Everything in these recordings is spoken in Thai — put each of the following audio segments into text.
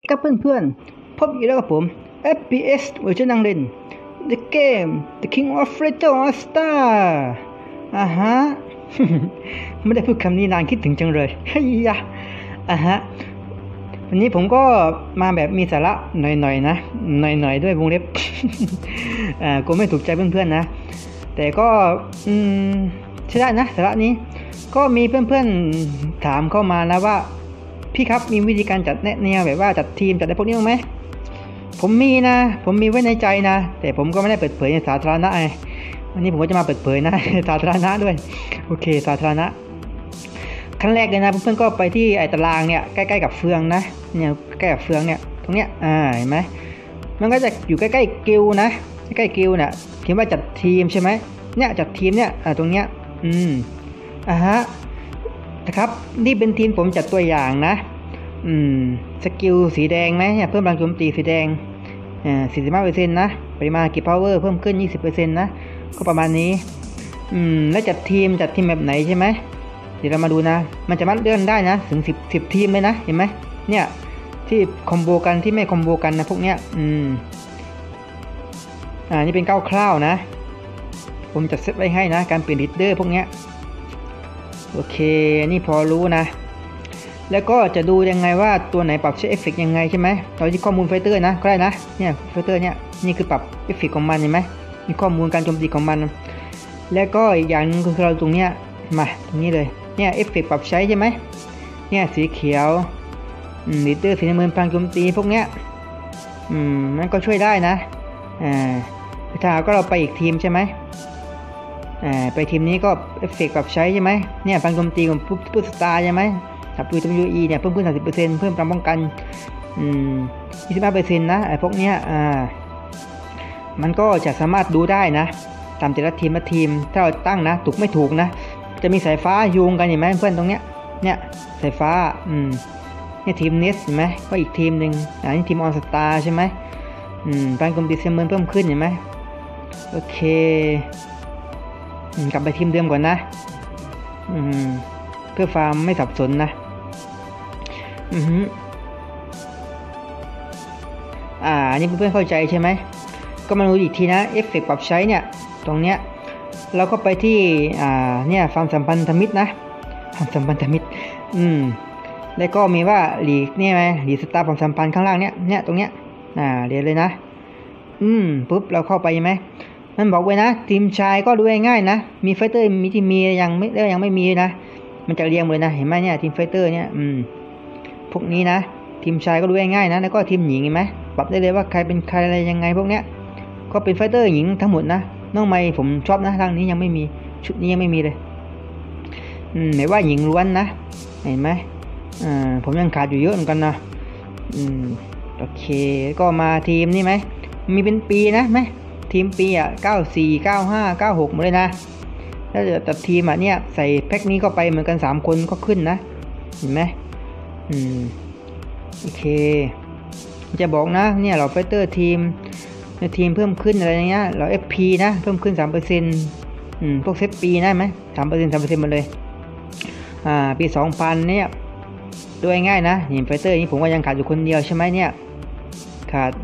ครับเพื่อนๆพบอีกแล้วกับผม FPS เวอร์ชันนังเล่น The Game The King of Fighter All Star ฮะ ไม่ได้พูดคำนี้นานคิดถึงจังเลยเฮ้ยยะฮะวันนี้ผมก็มาแบบมีสาระหน่อยๆนะหน่อยๆด้วยวงเล็บ ก็ไม่ถูกใจเพื่อนๆนะแต่ก็ใช่ได้นะสาระนี้ก็มีเพื่อนๆถามเข้ามานะว่าพี่ครับมีวิธีการจัดแนวแบบว่าจัดทีมจัดอะไรพวกนี้ไหมผมมีนะผมมีไว้ในใจนะแต่ผมก็ไม่ได้เปิดเผยในสาธารณะไงวันนี้ผมก็จะมาเปิดเผยนะ สาธารณะด้วยโอเคสาธารณะขั้นแรกเลยนะเพื่อนๆก็ไปที่ไอ้ตารางเนี่ยใกล้ๆกับเฟืองนะเนี่ยใกล้กับเฟืองเนี่ยตรงเนี้ยเห็นไหมมันก็จะอยู่ใกล้ๆกิลนะใกล้ๆกิลเนี่ยเขียนว่าจัดทีมใช่ไหมเนี่ยจัดทีมเนี่ยตรงเนี้ยฮะนะครับนี่เป็นทีมผมจัดตัวอย่างนะสกิลสีแดงไหมเนี่ยเพิ่มพลังโจมตีสีแดง45%นะปริมาณกิฟต์พาวเวอร์เพิ่มขึ้น 20% นะก็ประมาณนี้แล้วจัดทีมแบบไหนใช่ไหมเดี๋ยวเรามาดูนะมันจะมัดเลื่อนได้นะถึง10ทีมเลยนะเห็นไหมเนี่ยที่คอมโบกันที่ไม่คอมโบกันนะพวกเนี้ยนี่เป็นคร่าวๆนะผมจัดเซตไว้ให้นะการเปลี่ยนลีดเดอร์พวกเนี้ยโอเคนี่พอรู้นะแล้วก็จะดูยังไงว่าตัวไหนปรับใช้เอฟเฟกต์ยังไงใช่ไหมเราที่ข้อมูลไฟเตอร์นะก็ได้นะเนี่ยไฟเตอร์เนี่ยนี่คือปรับเอฟเฟกต์ของมันเห็นไหมมีข้อมูลการโจมตีของมันแล้วก็อีกอย่างนึงคือเราตรงเนี้ยมาตรงนี้เลยเนี่ยเอฟเฟกต์ปรับใช้ใช่ไหมเนี่ยสีเขียวลีดเดอร์สีน้ำเงินพลังโจมตีพวกเนี้ยมันก็ช่วยได้นะถ้าก็เราไปอีกทีมใช่ไหมไปทีมนี้ก็เอฟเฟกต์ปรับใช้ใช่ไหมเนี่ยพลังโจมตีของผู้สตาร์ใช่ไหมWWE เนี่ยเพิ่มขึ้น 30% เพิ่มพลังป้องกัน25% นะไอ้พวกเนี้ยมันก็จะสามารถดูได้นะตามแต่ละทีมถ้าเราตั้งนะถูกไม่ถูกนะจะมีสายฟ้าโยงกันเห็นไหมเพื่อนตรงเนี้ยเนี่ยสายฟ้าเนี่ยทีมเนสเห็นไหมก็อีกทีมหนึ่งนี่ทีมออลสตาร์ใช่ไหมพลังโจมตีเสมอเพิ่มขึ้นเห็นไหมโอเคกลับไปทีมเดิมก่อนนะเพื่อความไม่สับสนนะนี่เพื่อนๆเข้าใจใช่ไหมก็มาดูอีกทีนะเอฟเฟกต์ปรับใช้เนี่ยตรงเนี้ยเราก็ไปที่เนี่ยความสัมพันธมิตรนะความสัมพันธมิตรแล้วก็มีว่าหลีกนี่ไหมหลีกสตาร์ความสัมพันธ์ข้างล่างเนี่ยตรงเนี้ยเรียนเลยนะปุ๊บเราเข้าไปใช่ไหมมันบอกไว้นะทีมชายก็ดูง่ายๆนะมีไฟเตอร์มีที่มียังไม่มีนะมันจะเรียงเลยนะเห็นไหมเนี่ยทีมไฟเตอร์เนี่ยพวกนี้นะทีมชายก็ดูง่ายๆนะแล้วก็ทีมหญิงเห็นไหมปรับได้เลยว่าใครเป็นใครอะไรยังไงพวกเนี้ยก็เป็นไฟเตอร์หญิงทั้งหมดนะน้องไมค์ผมชอบนะทางนี้ยังไม่มีชุดนี้ยังไม่มีเลยไหนว่าหญิงล้วนนะเห็นไหมผมยังขาดอยู่เยอะเหมือนกันนะโอเคก็มาทีมนี่ไหมมีเป็นปีนะไหมทีมปี94 95 96หมดเลยนะแล้วแต่ทีมเนี่ยใส่แพ็คนี้ก็ไปเหมือนกัน3คนก็ขึ้นนะเห็นไหมโอเคจะบอกนะเนี่ยเราไฟเตอร์ทีมในทีมเพิ่มขึ้นอะไรอย่างเงี้ยเรา FP นะเพิ่มขึ้น 3% พวกเซตปีได้ไหม 3% หมดเลยปี 2000เนี่ยด้วยง่ายนะเห็นไฟเตอร์นี้ผมก็ยังขาดอยู่คนเดียวใช่ไหมเนี่ยขาด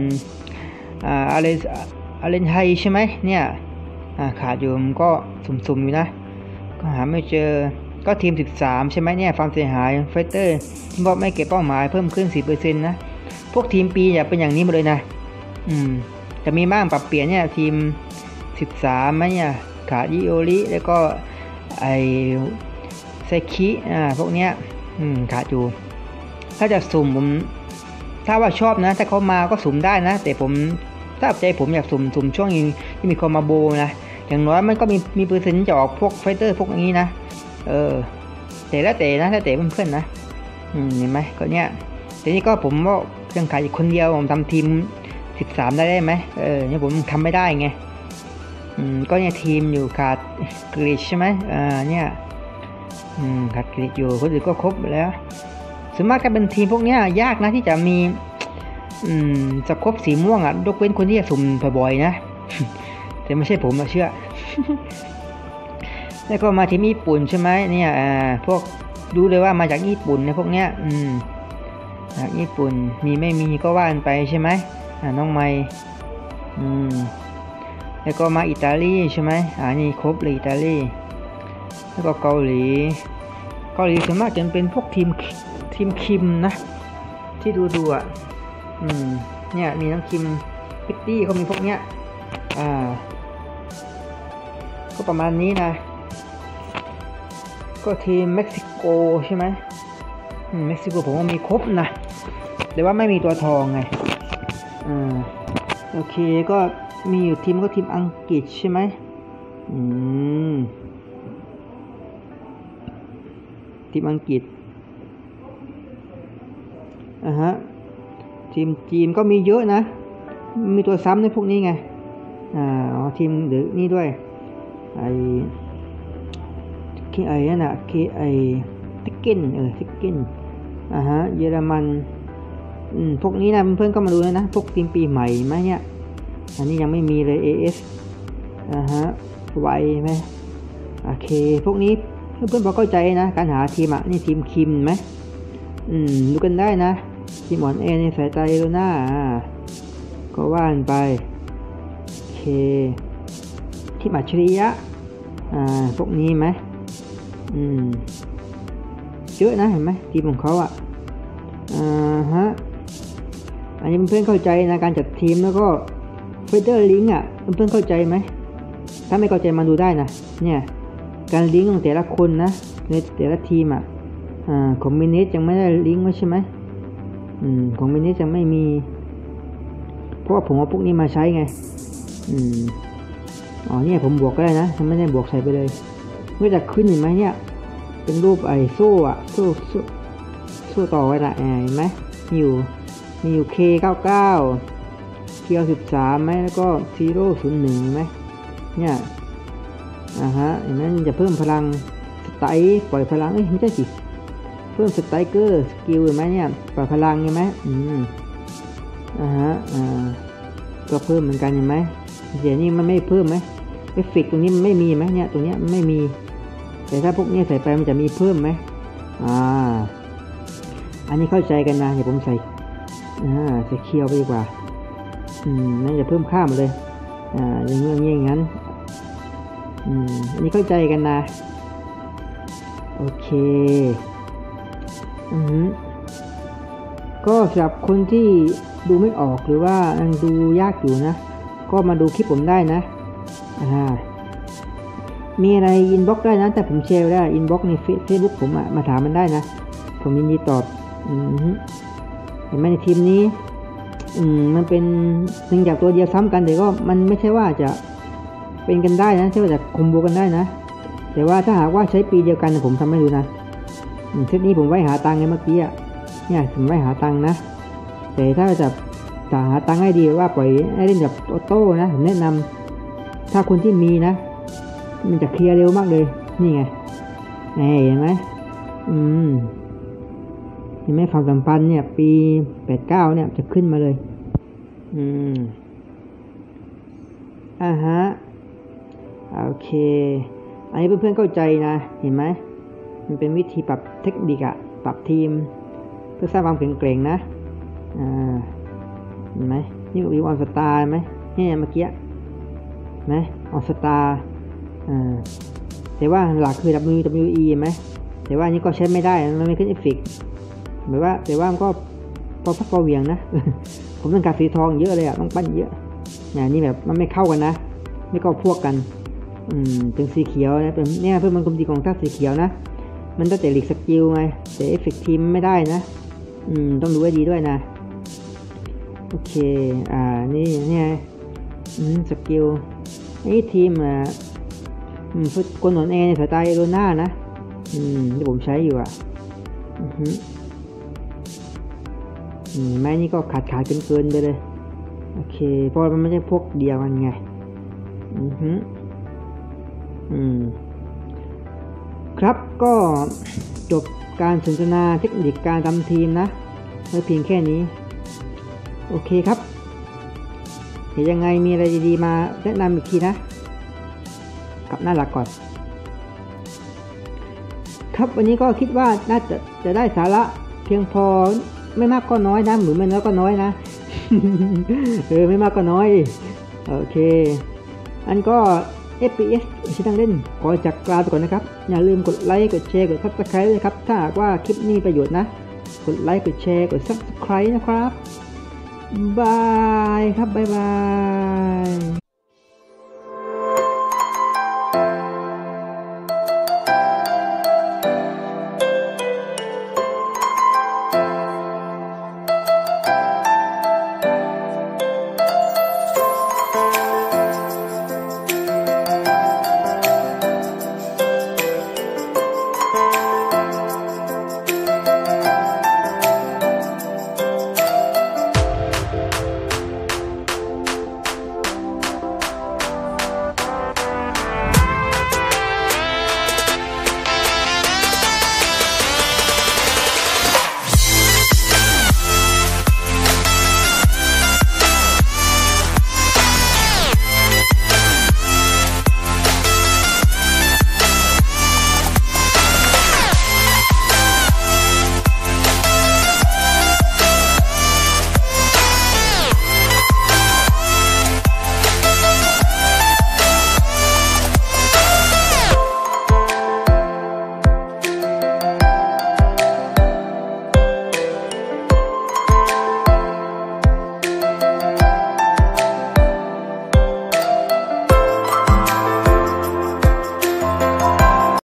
อะไรไทยใช่ไหมเนี่ยขาดอยู่มันก็สุ่มๆอยู่นะก็หาไม่เจอก็ทีม13ใช่ไหมเนี่ยความเสียหายไฟเตอร์ที่บอกไม่เก็บเป้าหมายเพิ่มขึ้น 10% นะพวกทีมปีอย่าเป็นอย่างนี้หมดเลยนะจะมีบ้างปรับเปลี่ยนเนี่ยทีม13ไหมเนี่ยขาดยิโอริแล้วก็ไอไซคิพวกเนี้ยขาดอยู่ถ้าจะสุ่มผมถ้าว่าชอบนะถ้าเขามาก็สุ่มได้นะแต่ผมถ้าใจผมอยากสุ่มช่วงที่มีคอมมาโบนะอย่างน้อยมันก็มีเปอร์เซ็นต์จะออกพวกไฟเตอร์พวกนี้นะแต่แล้วแต่นะแล้วแต่เพื่อนๆนะเห็นไหมก็เนี้ยแต่นี่ก็ผมก็ยังขายอีกคนเดียวผมทำทีม13ได้ไหมเนี่ยผมทำไม่ได้ไงก็เนี่ยทีมอยู่ขาดกรีชใช่ไหมเนี่ยขาดกรีชอยู่คนอื่นก็ครบแล้วส่วนมากก็เป็นทีมพวกเนี้ยยากนะที่จะมีจะครบสีม่วงยกเว้นคนที่จะสุ่มบ่อยๆนะ แต่ไม่ใช่ผมเชื่อ แล้วก็มาทีมญี่ปุ่นใช่ไหมเนี่ยพวกดูเลยว่ามาจากญี่ปุ่นนะพวกเนี้ยญี่ปุ่นมีไม่มีก็ว่านไปใช่ไหมน้องไมค์แล้วก็มาอิตาลีใช่ไหมนี่ครบเลยอิตาลีแล้วก็เกาหลีส่วนมากจะเป็นพวกทีมคิมนะที่ดูเนี่ยมีน้องคิมพิตตี้เขามีพวกเนี้ยก็ประมาณนี้นะก็ทีมเม็กซิโกใช่ไหมเม็กซิโกผมว่ามีครบนะแต่ว่าไม่มีตัวทองไงโอเคก็มีอยู่ทีมก็ทีมอังกฤษใช่ไหมทีมอังกฤษทีมจีนก็มีเยอะนะมีตัวซ้ำในพวกนี้ไงทีมหรือนี่ด้วยนั่นน่ะทิกเก้นทิกเก้นเยอรมันพวกนี้นะเพื่อนก็มาดูนะพวกทีมปีใหม่ไหมเนี่ยอันนี้ยังไม่มีเลย AS ไวไหมโอเคพวกนี้เพื่อนพอเข้าใจนะการหาทีมนี่ทีมคิมไหมดูกันได้นะทีมอ่อนแอในสายตาเอโรน่าก็ว่านไปโอเคทีมอัจฉริยะพวกนี้ไหมเยอะนะเห็นไหมทีมของเขาอันนี้เพื่อนเข้าใจนะการจัดทีมแล้วก็เฟเดอร์ลิงก์เพื่อนเข้าใจไหมถ้าไม่เข้าใจมาดูได้นะเนี่ยการลิงก์ของแต่ละคนนะในแต่ละทีมของมินิสยังไม่ได้ลิงก์ไว้ใช่ไหมของมินิสยังไม่มีเพราะว่าผมเอาพวกนี้มาใช้ไงเนี่ยผมบวกก็ได้นะถ้าไม่ได้บวกใส่ไปเลยไม่จะขึ้นเห็นไหมเนี่ยเป็นรูปโซ่โซ่ต่อไว้ละเห็นไหมมีอยู่ K99 K13 ไหมแล้วก็001ไหมเนี่ยเห็นไหมจะเพิ่มพลังสไตล์ปล่อยพลังไม่ใช่สิเพิ่มสไตรเกอร์สกิลเห็นไหมเนี่ยปล่อยพลังเห็นไหมก็เพิ่มเหมือนกันเห็นไหมเดี๋ยวนี้มันไม่เพิ่มไหมเอฟเฟกต์ตรงนี้มันไม่มีไหมเนี่ยตรงนี้มันไม่มีแต่ถ้าพวกนี้ใส่ไปมันจะมีเพิ่มไหมอันนี้เข้าใจกันนะเดี๋ยวผมใส่เคียวไปดีกว่านั่นจะเพิ่มค่ามาเลยอย่างนั้นอันนี้เข้าใจกันนะโอเคก็สำหรับคนที่ดูไม่ออกหรือว่ายังดูยากอยู่นะก็มาดูคลิปผมได้นะมีอะไรอินบ็อกซ์ได้นะแต่ผมแชร์ได้อินบ็อกซ์ในเฟซบุ๊กผมมาถามมันได้นะผมยินดีตอบเห็นไหมในทีมนี้มันเป็นหนึ่งจากตัวเดียวซ้ำกันแต่ก็มันไม่ใช่ว่าจะเป็นกันได้นะใช่ว่าจะคอมโบกันได้นะแต่ว่าถ้าหากว่าใช้ปีเดียวกันผมทำให้ดูนะเซตนี้ผมไว้หาตังค์ไงเมื่อกี้เนี่ยผมไว้หาตังค์นะแต่ถ้าจะหาตังค์ให้ดีว่าปล่อยให้เล่นแบบออโต้นะผมแนะนำถ้าคนที่มีนะมันจะเคลียร์เร็วมากเลยนี่ไงเห็นไหมเห็นไหมความสัมพันธ์เนี่ยปี89เนี่ยจะขึ้นมาเลยโอเคอันนี้เพื่อนๆเข้าใจนะเห็นไหมมันเป็นวิธีปรับเทคนิคปรับทีมเพื่อสร้างความแข็งแกร่งนะเห็นไหมนี่วิวออนสตาร์ไหมนี่เมื่อกี้ไหมออนสตาร์แต่ว่าหลักคือ WWE ไหมแต่ว่านี้ก็ใช้ไม่ได้มันไม่ขึ้นเอฟเฟกต์แต่ว่ามันก็พอพักพอเวียงนะ ผมต้องการสีทองเยอะเลยต้องปั้นเยอะนี่แบบมันไม่เข้ากันนะไม่เข้าพวกกันเป็นสีเขียวนะเป็นเนี่ยเพื่อนมันกลมดีของท่าสีเขียวนะมันตั้งแต่หลีกสกิลไงแต่เอฟเฟกต์ทีมไม่ได้นะต้องดูให้ดีด้วยนะโอเคนี่เนี่ยสกิลนี่ทีมฟุตคนหนอนแอในสายตาเอโรน่านะที่ผมใช้อยู่ไม้นี่ก็ขาดเกินไปเลยโอเคเพราะมันไม่ใช่พวกเดียวกันไงครับก็จบการสนทนาเทคนิคการทำทีมนะไว้เพียงแค่นี้โอเคครับเดี๋ยวยังไงมีอะไรดีๆมาแนะนำอีกทีนะกับหน้าหลักก่อนครับวันนี้ก็คิดว่าน่าจะได้สาระเพียงพอไม่มากก็น้อยนะหรือไม่น้อยก็น้อยนะ ไม่มากก็น้อยโอเคอันก็ FPS ชื่อดังเล่นขอจากลาไปก่อนนะครับอย่าลืมกดไลค์กดแชร์กด Subscribe ด้วยครับถ้าหากว่าคลิปนี้มีประโยชน์นะกดไลค์กดแชร์กด Subscribe นะครับบายครับบาย